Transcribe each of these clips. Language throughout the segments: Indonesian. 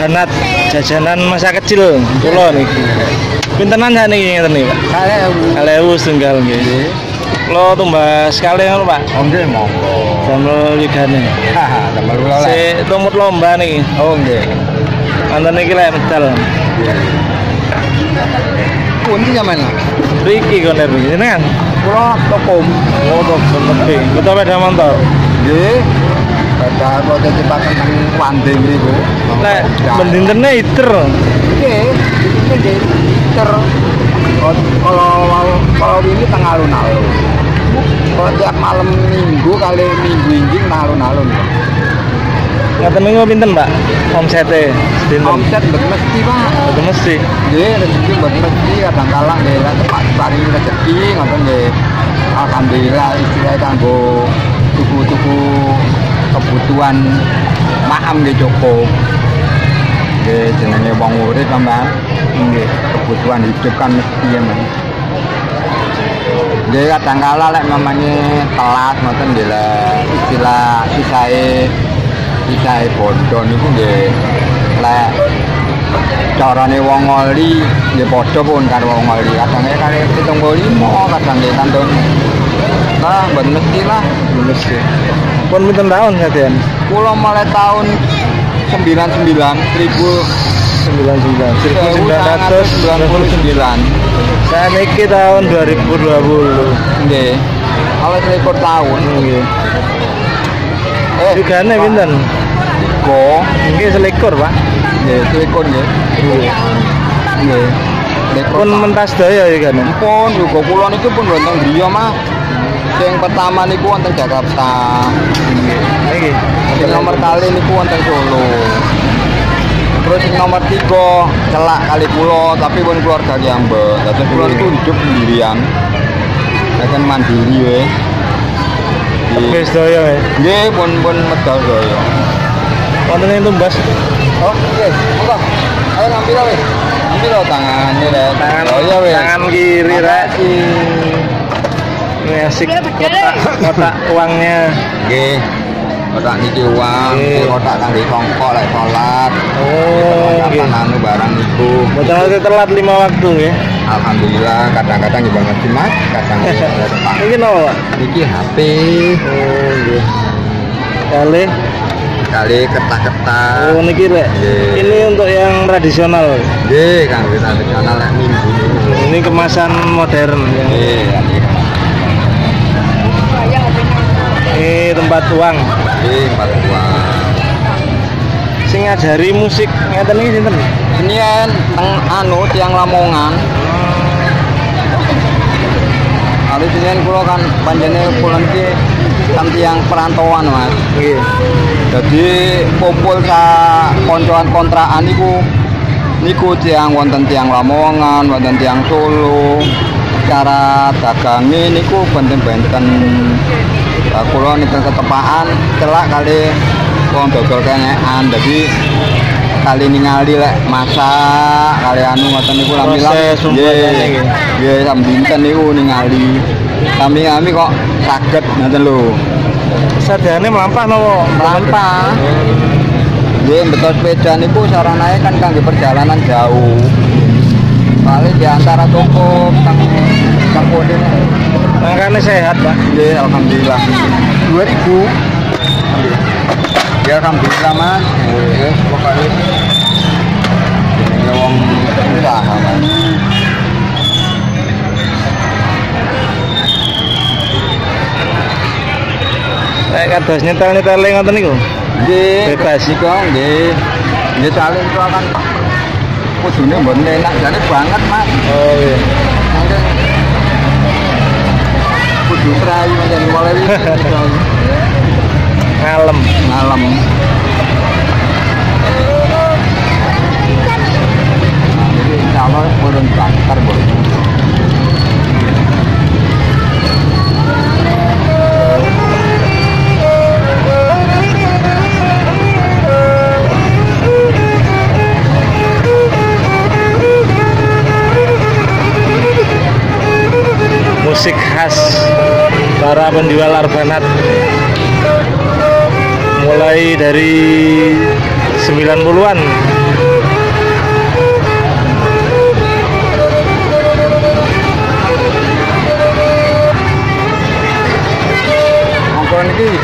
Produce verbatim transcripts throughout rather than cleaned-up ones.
Arbanat jajanan masa kecil kula niki. Pintenan sak niki ngeten niki, Pak? kalih ewu. kalih ewu setunggal nggih. Kula tumbas kalih ngono, Pak. Oh nggih monggo. Damel wigane. Haha, damel kula lek. Si tumut lomba niki. Oh nggih. Wonten niki lek medal. Pundi sampean? Riki koner iki jenengan. Kula tokom. Oh, tok seperti. Betul sepeda motor. Nggih. Pada prototipaken nang Wande mriku. Lek bendintene iter. Nggih, iki nggih. Ter kalau kalau ini tengah alun-alun. Kalau tiap malam minggu kali minggu ini alun-alun. Ngaten niku pinten, Pak? Omsete dinten. Omset mboten mesti, Pak. Mboten mesti. Nggih, rezeki mboten mesti kadang-kala nggih lek tepat paring rezeki ngoten nggih. Alhamdulillah istilahnya kanggo tuku-tuku kebutuhan maham nggih cukup. Nggih jenenge wong urip sampean. Nggih, kebutuhan hidup kan mesti ya, Mas. Nggih kadang-kala lek mamane telat ngoten nggih lek istilah sisae sisae bondo niku nggih lek carane wong ngoli nggih padha pun karo wong ngoli. Kadang kali pitung puluh lima, kadang nggih kantun. Nah, mboten mesti lah, mesti. Pun pinten tahun sampean? Kula mulai tahun sembilan puluh sembilan seribu sembilan sembilan ratus sembilan puluh sembilan. Saya niki tahun dua ribu dua puluh. Nggih. Awet selikur tahun Nggih. Eh, Wigane pinten? Go. Nggih selikur, Pak. Nggih, selikur nggih. Nggih. Pun mentas daya wigane. Pun juga kula niku pun wonten griya, Mas. Yang pertama niku wonten Jakarta. Nggih. Niki. Yang nomor kali niku wonten Solo. Terus yang nomor tiga celak kali pulau tapi pun keluarga Kiambe. Terus pulau itu hidup sendirian. Saya kan mandiri ya. Wis daya ya. Nggih pun pun medal daya. Wonten ing tumbas. Oh, nggih. Monggo. Ayo ngambil wis. Ambil lo tangannya deh. Tangan oh, iya, wis. Tangan kiri rek. Ini asik kotak kotak uangnya. Nggih. Kotak niki uang, Nggih. kotak kangge kongkol lek salat. Oh, nggih. Anu barang niku. Mboten ate telat lima waktu nggih. Alhamdulillah kadang-kadang juga ngerti Mas, kadang Pak. Iki napa, Pak? Niki H P. Oh, nggih. Kali Kali ketak-ketak. Oh, niki rek. Nggih. Ini untuk yang tradisional. Nggih, Kang tradisional lek minggu. Ini kemasan modern ya. Nggih, Ini tempat uang. nggih, tempat uang. Sing ngajari musik ngeten iki sinten? Senian teng anu tiang Lamongan. Lalu senian kula kan panjenengan kula niki kan tiang perantauan, Mas. Nggih. Jadi kumpul sa koncoan kontrakan niku niku tiang wonten tiang Lamongan, wonten tiang Solo. Cara dagange niku benten-benten. Lah kula niku ketepaan celak kali wong dodol kenyekan. Dadi kali ningali lek masak kali anu ngoten niku lambilan nggih. Nggih sam dinten niku ningali. Kami-kami kok saged ngoten lho. Sadane melampah napa? Melampah. Nggih, betul sepeda niku saranae kan kangge perjalanan jauh. Paling di antara toko tang tang kode. Makanya sehat, Pak. Nggih, alhamdulillah. dua ribu. Ya alhamdulillah, Mas. Nggih, pokoke jenenge wong usaha, Mas. Nek kados nyetel-nyetel ngoten niku. Nggih, Bebas. niku nggih. Nggih salin itu akan kudune mboten enak jane banget, Mas. Oh iya. Mungkin kudu prayu yen mulai Ngalem. ngalem. Jadi insya Allah urun bakar boleh. Musik khas para penjual Arbanat mulai dari sembilan puluhan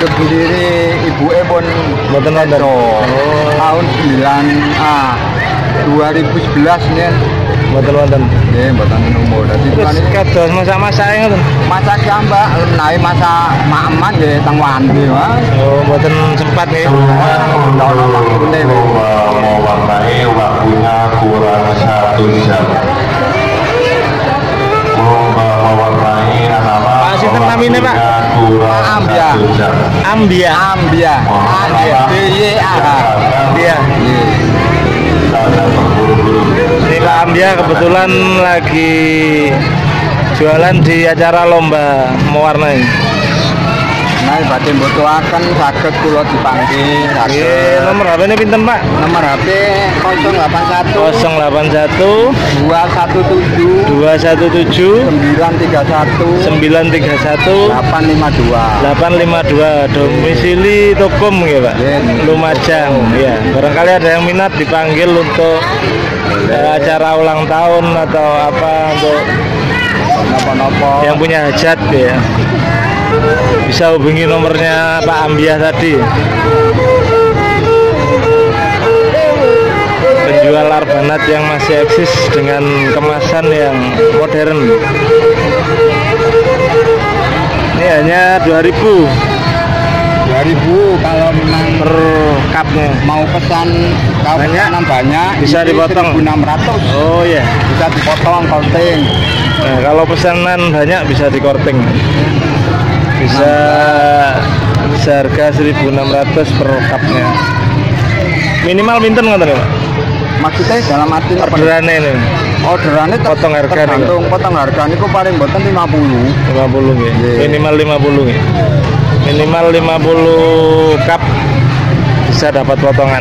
hidup sendiri, ibuke pun Mboten wonten. Oh. Tahun sembilan ah dua ribu sebelas nih. Mboten wonten. Nggih, mboten umur. Dadi Terus kados masak-masak ngoten. masak jambak, naik masak mak-eman nggih teng wandi wae. Oh, mboten sempat nggih. Ono waktune mewarnai waktunya kurang satu jam. Lomba mewarnai nama Pak sinten namine, Pak? kurang Ambia. satu jam. Ambia. Ambia. Ambia. B Y A. Ambia. Sangat terburu-buru. Ini Pak Ambia kebetulan lagi jualan di acara lomba mewarnai. Nah, badhe mbutuhaken saged kula dipanggil Nggih, saged. nomor H P ini pinten, Pak? Nomor H P nol delapan satu nol delapan satu dua satu tujuh dua satu tujuh sembilan tiga satu sembilan tiga satu delapan lima dua. delapan lima dua. Domisili Tokom ya, Pak? Nggih. Lumajang. Ya, barangkali ada yang minat dipanggil untuk eh, acara ulang tahun atau apa untuk Napa-napa. yang punya hajat ya. Bisa hubungi nomornya Pak Ambia tadi. Penjual Arbanat yang masih eksis dengan kemasan yang modern. Ini hanya dua ribu dua ribu kalau memang per cupnya. mau pesan kalau Banyak? pesanan banyak Bisa ini dipotong? seribu enam ratus. Oh ya. Bisa dipotong counting. Nah, kalau pesanan banyak bisa dikorting. Bisa seharga seribu enam ratus per cupnya. Minimal pinten ngoten ya, Pak? Maksudnya dalam arti apa? Orderannya ini Orderannya ter- Potong harga nih, tergantung potong harga niku paling mboten lima puluh. lima puluh nggih. Nggih. Minimal lima puluh nggih. Minimal lima puluh cup bisa dapat potongan.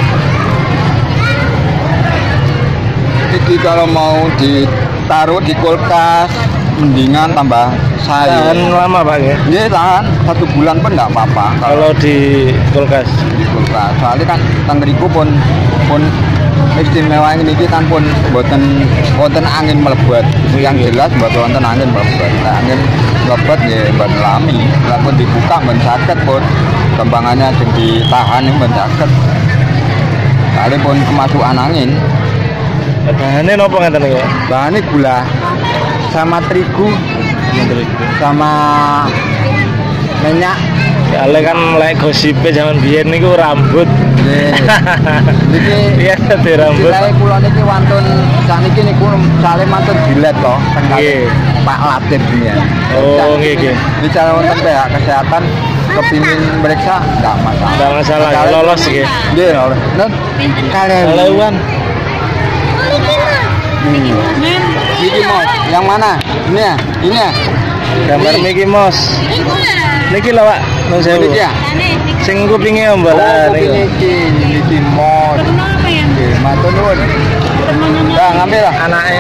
Jadi kalau mau ditaruh di kulkas mendingan tambah Tahan sayur. lama, Pak ya. Ini tahan satu bulan pun nggak apa-apa kalau Kalau di kulkas. di kulkas. Soalnya kan tangriku pun pun istimewa ini kan pun buatan wonten angin melebat. Yang jelas buat wonten angin melebat. Nah, angin melebat ya ban lami. Lah pun dibuka ban sakit pun kembangannya sing ditahan ini ban sakit. Kali pun kemasukan angin. Bahannya nopo ngeten ya? Bahannya gula sama terigu sama minyak. Ya ale kan lek gosipe zaman biyen niku rambut. Nggih. Niki Iya, di rambut. Silahe kula niki wantun sakniki niku sale mantun dilet to teng Nggih. Pak Latif ya. Oh, nggih, nggih. Bicara wonten pihak kesehatan kepingin meriksa enggak masalah. Enggak masalah, Kalian- lolos nggih. Nggih, lolos. Nah, kalian Leuan. Hmm. Mickey Mouse, yang mana? Ini ya, ini ya. Gambar Ini. Mickey Mouse. Niki lho, Pak. Nun sewu. Ini ya. Sing kupinge ombal Oh, niku. ini Mickey Mouse. Oke, matur nuwun. Dah ngambil lah. Anake.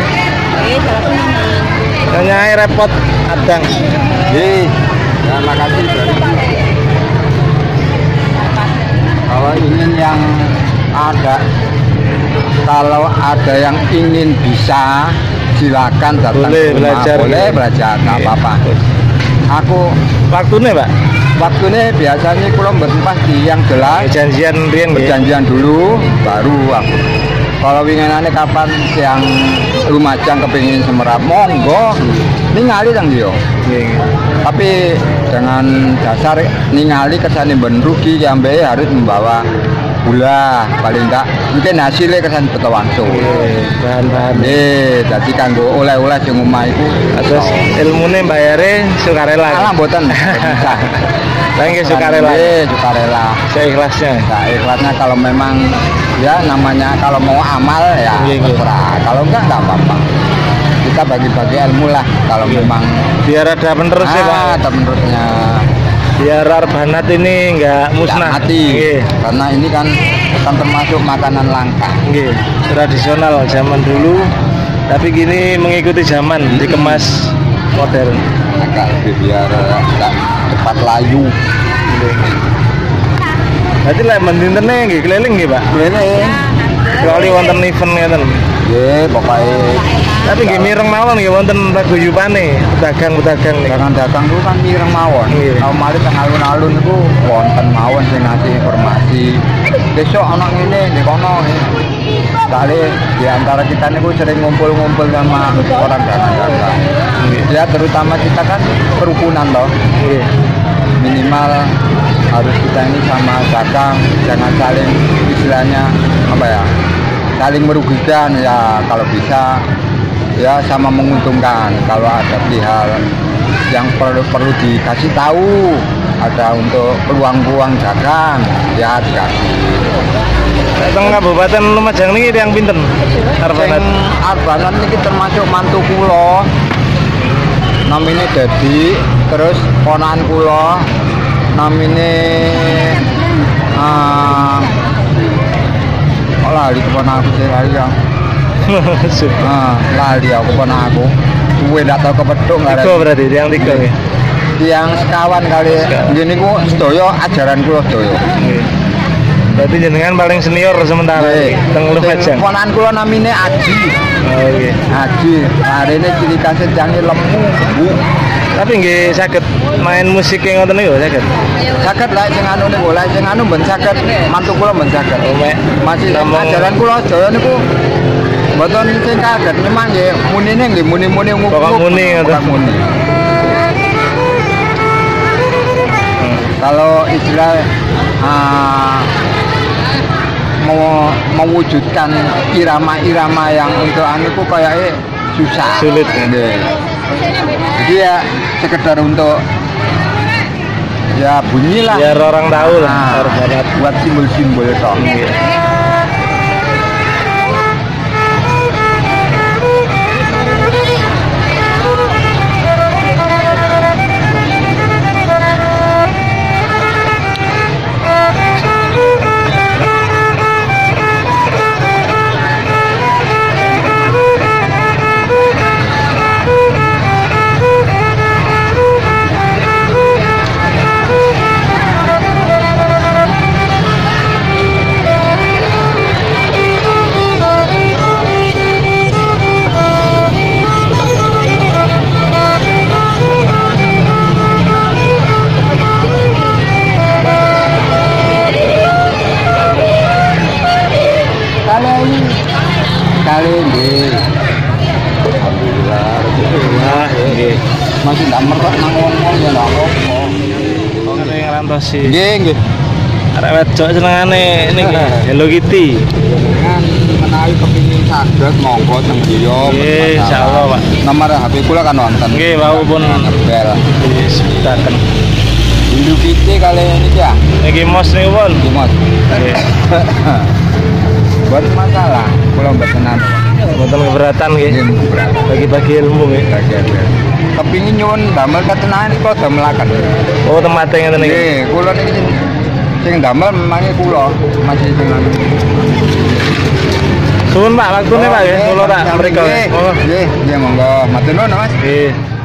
Nyanyi repot adang. Nggih. Terima kasih. Kalau ingin yang ada, kalau ada yang ingin bisa, silakan datang Boleh ke rumah. belajar. Boleh belajar, nggak Oke. apa-apa. Aku Waktunya, Pak. waktunya biasanya kalau mboten pas di yang jelas, Janjian riyen nggih. perjanjian dulu, baru aku. Kalau winginane kapan yang Lumajang kepingin semerap, monggo. Ningali yang dia. Nggih. Tapi dengan dasar ningali kesane ben rugi sampai harus membawa gula paling enggak mungkin hasilnya kesan betul langsung. Nggih, bahan-bahan. Eh, dadi kanggo oleh-oleh sing omah iku Terus ilmune bayare sukarela. alah mboten bisa. Lah nggih sukarela. Eh, sukarela. Seikhlasnya. Nah, ikhlasnya kalau memang ya namanya kalau mau amal ya Iya, iya. terserah. Kalau enggak enggak apa-apa. Kita bagi-bagi ilmu lah kalau Iya. memang Biar ada penerus ya, Pak. ah, menurutnya Biar Arbanat ini enggak musnah. nggak mati. Nggih. Karena ini kan kan termasuk makanan langka. Nggih, tradisional zaman dulu. Tapi gini mengikuti zaman, dikemas modern. Agak lebih biar enggak cepat layu. Berarti lek mendintene nggih keliling nggih, Pak. Keliling. Kali wonten event ngeten. Nggih, pokoke Tapi nggih mireng mawon nggih wonten paguyubane pedagang-pedagang nih. dagang-dagang itu kan mireng mawon. Nggih. Kalau malih teng alun-alun niku wonten mawon sing ngasih informasi. Besok ana ngene, ndek kono. Kali di antara kita niku sering ngumpul-ngumpul sama orang dagang-dagang. Ya terutama kita kan kerukunan loh. Nggih. Minimal harus kita ini sama dagang, jangan saling istilahnya apa ya, saling merugikan ya, kalau bisa ya sama menguntungkan. Kalau ada pihak yang perlu perlu dikasih tahu, ada untuk peluang-peluang dagang ya dikasih. Teng Kabupaten Lumajang niki yang pinten? Arbanat. Sing Arbanat niki termasuk mantu kula. Namine Dedi, terus ponakan kula namine ah oh lali keponakan aku sih lali ya. Ah, lali aku ponakan aku. Suwe ndak tau kepethuk ngarep. Tiga berarti yang tiga nggih. Tiang sekawan kali nggih niku sedaya ajaran kula sedaya. Nggih. Berarti jenengan paling senior sementara Nggih. teng Lumajang. Ponakan kula namine Aji. Oh nggih. Aji, arene ciri khasé jange lemu, Bu. Tapi nggih saged main musik yang ngoten niku saged. Saged lah sing anu niku, lah sing anu ben saged, mantu kula ben saged. Oh, mek Masih namung- ajaran kula sedaya niku mboten sing kaget, memang nggih munine nggih muni-muni nguk. Pokok muni ngoten. Pokok muni. Kalau istilah ah, mau mewujudkan irama-irama yang untuk anu ku kayaknya susah. Sulit. Nggih. Jadi ya sekedar untuk ya bunyi lah. Biar orang tahu lah Nah, Arbanat. buat simbol-simbol toh. Nggih. Kali kali nggih. Alhamdulillah. Wah, nggih. Masih ndak merek nang wong-wong ya ndak apa-apa. Ngene ngantosi. Nggih, nggih. Arek wedok senengane niki Hello Kitty. Kan menawi kepingin saged monggo teng griya. Nggih, insyaallah, Pak. Nomor H P kula kan wonten. Nggih, wau pun Bel. disebutaken. Hindu Kitty kali niki ya. Niki mos niku pun. Nggih, Mas. Nggih. Buat masalah, kula mboten anu. Mboten keberatan nggih. Nggih, berat. Bagi-bagi ilmu nggih. Kepingin nyuwun damel ketenahan kula damelaken. Oh, tempate ngeten niki. Nggih, kula niki sing sing damel memangnya kula masih sing anu. Suwun Pak, waktune Pak nggih. Kula tak mriko. Nggih, Monggo. nggih, nggih monggo. Matur nuwun, Mas. Nggih.